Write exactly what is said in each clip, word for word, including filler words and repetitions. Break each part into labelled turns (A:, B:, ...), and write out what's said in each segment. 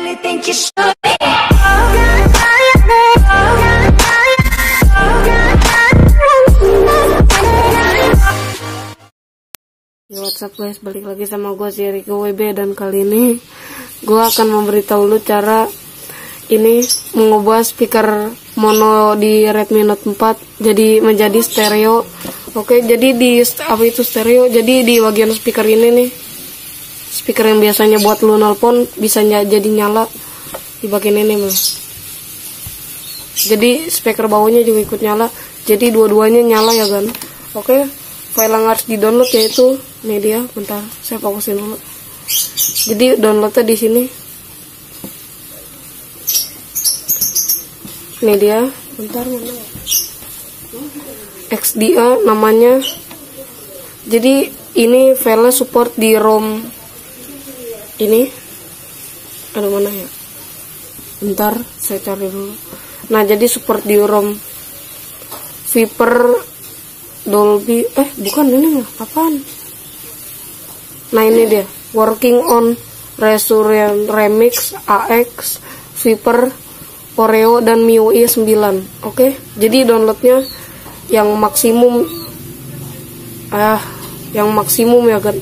A: really think you should be.
B: Yo, what's up guys, balik lagi sama gue si Rico W B, dan kali ini gue akan memberitahu lu cara ini mengubah speaker mono di Redmi Note empat jadi menjadi stereo. Oke, jadi di apa itu stereo? Jadi di bagian speaker ini nih, speaker yang biasanya buat lu nelpon bisa jadi nyala di bagian ini bro. Jadi speaker bawahnya juga ikut nyala, jadi dua-duanya nyala ya kan. Oke, file yang harus di download yaitu ini dia. Bentar, saya fokusin dulu. Jadi downloadnya di sini. Ini dia. Bentar, mana ya? X D A namanya. Jadi ini file support di ROM ini. Ada mana ya? Bentar, saya cari dulu. Nah, jadi support di ROM Viper Dolby, eh bukan ini mah, apaan? Nah ini dia, working on Resurrection Remix, A X, Viper, Oreo, dan M I U I sembilan. Oke, jadi downloadnya yang maksimum, ah, yang maksimum ya kan.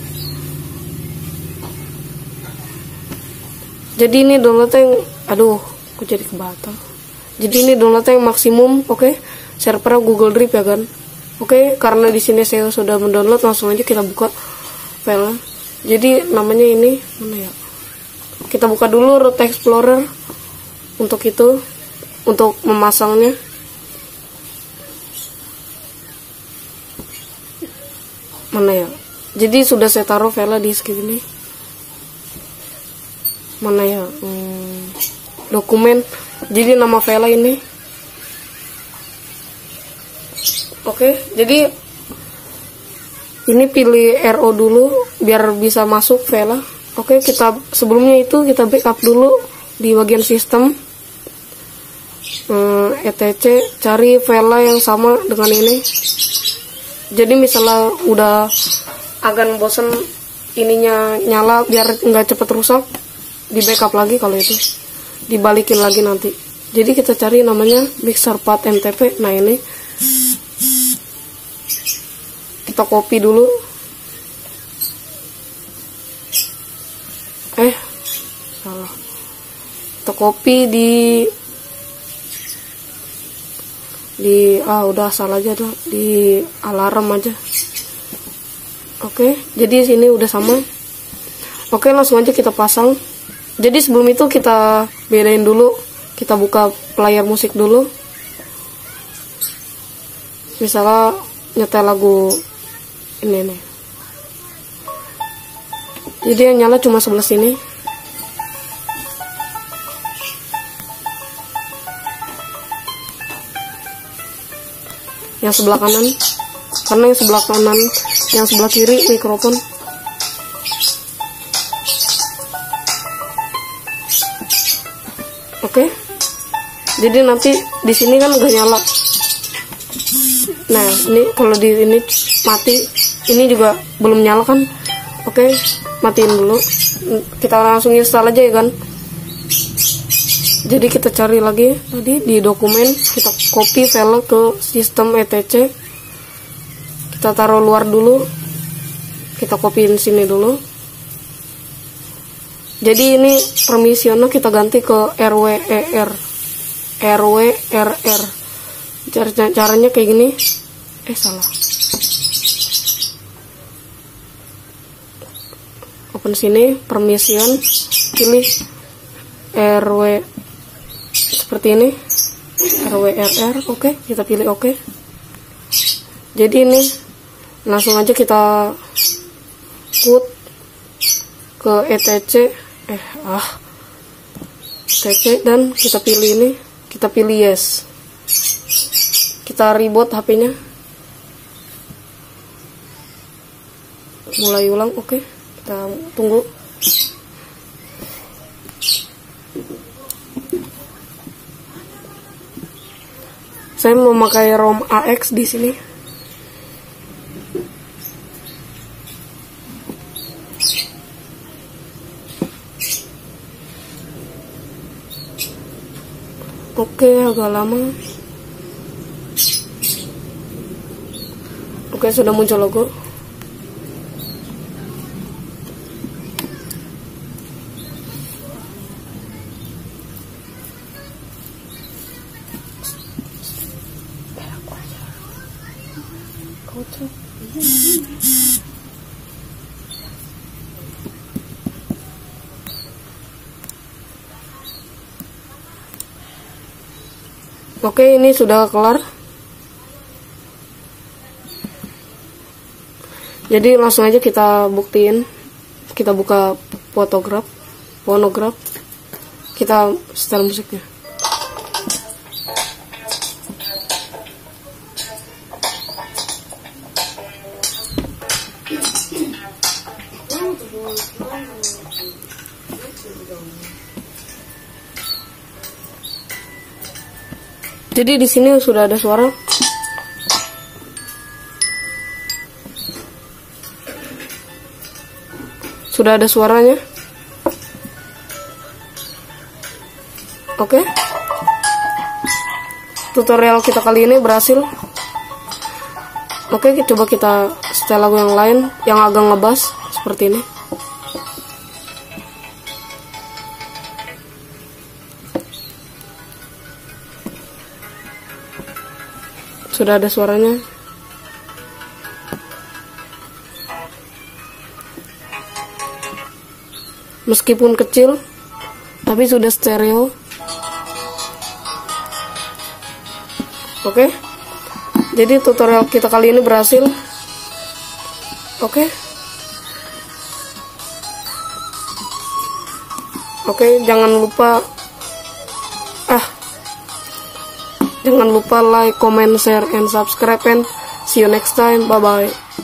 B: Jadi ini downloadnya yang, aduh, aku jadi kebatal. Jadi ini downloadnya yang maksimum, oke, server Google Drive ya kan. Oke, karena di sini saya sudah mendownload, langsung aja kita buka file. Jadi namanya ini mana ya? Kita buka dulu Root Explorer untuk itu, untuk memasangnya. Mana ya? Jadi sudah saya taruh file di segini. Mana ya? Hmm, dokumen. Jadi nama file ini. Oke, jadi ini pilih R O dulu biar bisa masuk file. Oke, kita sebelumnya itu kita backup dulu di bagian sistem. Hmm, E T C, cari file yang sama dengan ini. Jadi misalnya udah agak bosen ininya nyala biar nggak cepet rusak, di backup lagi kalau itu, dibalikin lagi nanti. Jadi kita cari namanya mixer path M T P. Nah ini kita copy dulu. Eh, salah. Kita copy di di ah udah salah aja tuh, di alarm aja. Oke, jadi sini udah sama. Oke, langsung aja kita pasang. Jadi sebelum itu kita bedain dulu. Kita buka player musik dulu. Misalnya nyetel lagu ini nih. Jadi yang nyala cuma sebelah sini. Yang sebelah kanan, karena yang sebelah kanan, yang sebelah kiri mikrofon. Oke. Jadi nanti di sini kan udah nyala. Nah, ini kalau di ini mati, ini juga belum nyala kan. Oke, matiin dulu. Kita langsung install aja ya kan. Jadi kita cari lagi tadi di dokumen, kita copy file ke sistem E T C. Kita taruh luar dulu. Kita copyin sini dulu. Jadi ini permissionnya kita ganti ke R W E R. R W R R. Caranya kayak gini. Eh salah. Open sini, permission, pilih R W seperti ini, R W R R. Oke, kita pilih oke. Jadi ini langsung aja kita put ke E T C, eh ah, E T C, dan kita pilih ini, kita pilih yes. Kita reboot H P-nya. Mulai ulang, oke. Kita tunggu. Saya memakai ROM A X di sini. Oke, agak lama. Oke, sudah muncul logo. Oke, ini sudah kelar. Jadi langsung aja kita buktiin. Kita buka fotograf, fonograf. Kita setel musiknya. Jadi di sini sudah ada suara. Sudah ada suaranya. Oke. Tutorial kita kali ini berhasil. Oke, coba kita setel lagu yang lain yang agak ngebass seperti ini. Sudah ada suaranya. Meskipun kecil, tapi sudah stereo. Oke. Jadi tutorial kita kali ini berhasil. Oke. Oke, jangan lupa ah Jangan lupa like, comment, share, and subscribe, and see you next time. Bye-bye.